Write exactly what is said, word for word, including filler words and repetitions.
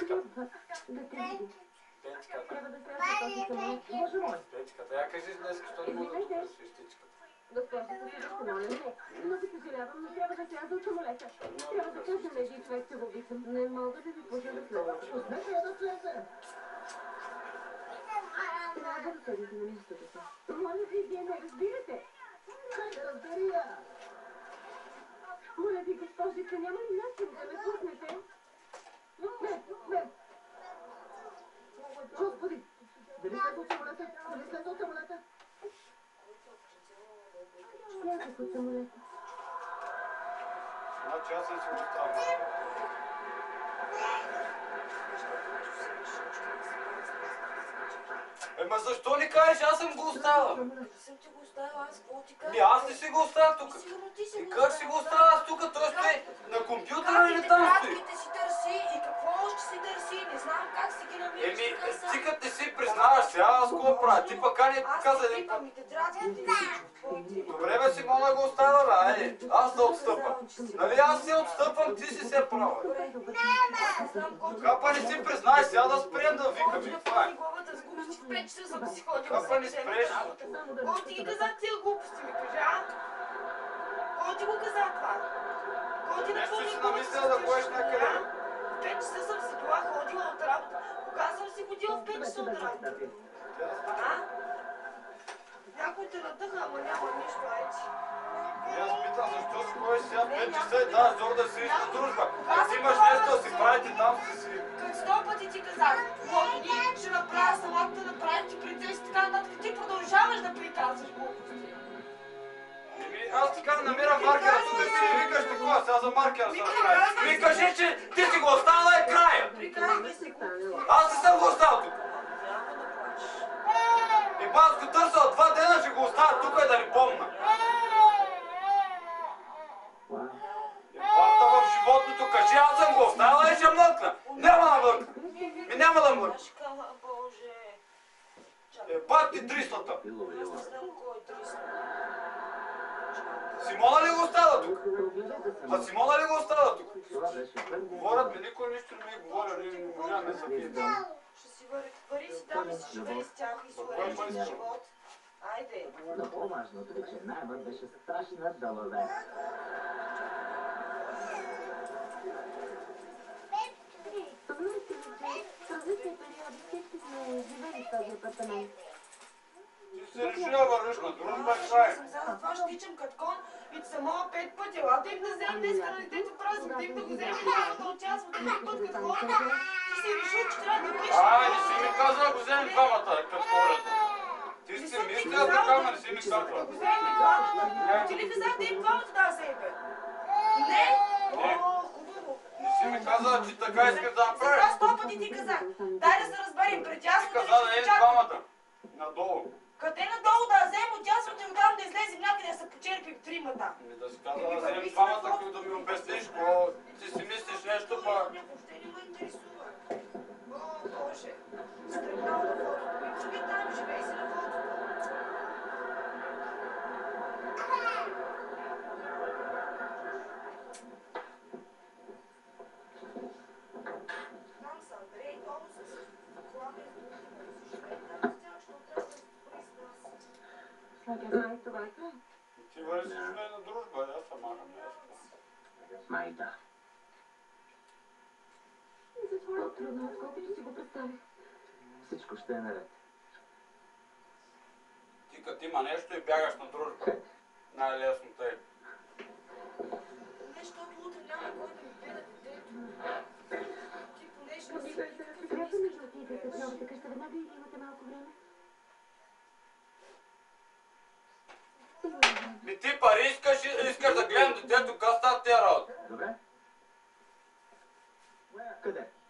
Петичка. Да те види. Петичка. Трябва да сядаш на този самолет. Боже мой. Петичка, да я кажи днес, що не мога да Извинете. тук свещичката. Госпожата се ще моля, не. Много съжалявам, но трябва да сляза от самолета. Трябва да кажа на един човек, че го обичам. Не мога да ви пуша да слеза. Пуснете я да слезе. Трябва да седите на мястото си. Моля ви, вие не разбирате. Хайде, разбери я. Моля ви, госпожица, няма ли начин да ме пуснете? Не, не. Господи, дали слезе от самолета? Дали слезе от самолета? Слязах от самолета. Значи аз съм си го оставил. Ема защо не кажеш? Аз съм го оставил. Съм ти го оставила, аз какво ти кажа? Ми аз не си го оставя тук. Сигурно ти си И го как си го оставя аз тук? Той стои на компютъра или там стои? Кратките си търси и какво още си търси? Не знам как си ги намираш. Еми, така са. ти като не си признаваш сега, аз какво правя? Ти пък не каза един път. Аз те тетрадките и всичко. Какво ти? Добре бе, си мога да го оставя, бе, айде. Аз да отстъпам. Нали аз си отстъпвам, ти си се права. Добре. Не знам колко. Капа не си признаеш, сега да спрем да викам и това е. Главата с глупости в пет часа съм си ходила. Капа не спреш. Кой ти ги каза тия глупости, ми кажи, а? Кой ти го каза това? Кой ти Нещо напълни си главата намислил с да тия ходиш шуми, някъде. а? В пет часа съм си била ходила от работа. Кога съм си ходила в пет часа от работа? А? Някой те надъха, ама няма нищо, айче. И аз питам защо си ходиш сега в пет часа и тази зор да си на дружба. Ако имаш нещо да си правите там, си си... Като сто пъти ти казах, Лодони, ще направя салата, направи ти принцеси, така нататък. Ти продължаваш да приказваш глупости. Еми, аз така намирам маркера тук и си викаш такова, сега за маркера съм правил. Ми кажи, че ти си го оставила и края. Приказвай си глупости. Аз не съм го оставил тук. Няма да плачеш. И ба, аз го търся от два дена, ще го оставя тук и да не помна. И бата в животното, кажи, аз съм го оставила и ще млъкна. Няма да млъкна. Ми няма да млъкна. Машкала, Боже. Е, бат ти трислата. Аз не знам кой е триста. Симона ли го оставя тук? А Симона ли го оставя тук? Това беше първо. Говорят ми, никой нищо не ми говори, не можа да се пие. Ще си вари, вари си там и си живей с тях и си уреждаш живот. Айде. Но по-важното е, че найемът беше страшна далавера. Знаете ли, че в различни периоди всички сме живели в този апартамент? Ти се решила вървиш на дружба и край. Съм за това ще тичам като кон и ти самова пет пъти. Елате им да вземем днеска на детето празник, да им да го вземем и няма да участват един път като хората. Ти си решил, че трябва да пишеш. Ай, не си ми каза да го вземем двамата, като хората. Ти си мисля така, но не си ми казва. Да го вземем и двамата. Ти ли казах да им двамата да вземе? Не? О, хубаво. Не си ми каза, че така искаш да направиш. Сега сто пъти ти казах. Дай да се разберем пред Ти ясното каза да е двамата. Надолу. Къде надолу да вземем от ясното и оттам да излезем някъде да се почерпим тримата? Ами да си каза да вземем двамата, като да ми обясниш, какво ти си мислиш нещо, па... Въобще не ме интересува. О, Боже. Стръгнал на фотото. Живи там, живей си на фотото. Там са Андрей, долу с Клавия и Дулина. Живей там с тях, защото трябва да се спори с нас. Всяка май това е това. Ти върви си живее на дружба, аз съм махам. Май да. Затова е трудно, отколкото си го представих. Всичко ще е наред. Ти като има нещо и бягаш на дружба. Най-лесно тъй. Защото утре няма кой да ми гледа детето. Ти понеже не си Обичай се да се гребва между отидете в новата къща веднага или имате малко време? Ми ти пари искаш, искаш да гледам детето, как става тия работа? Добре. Къде?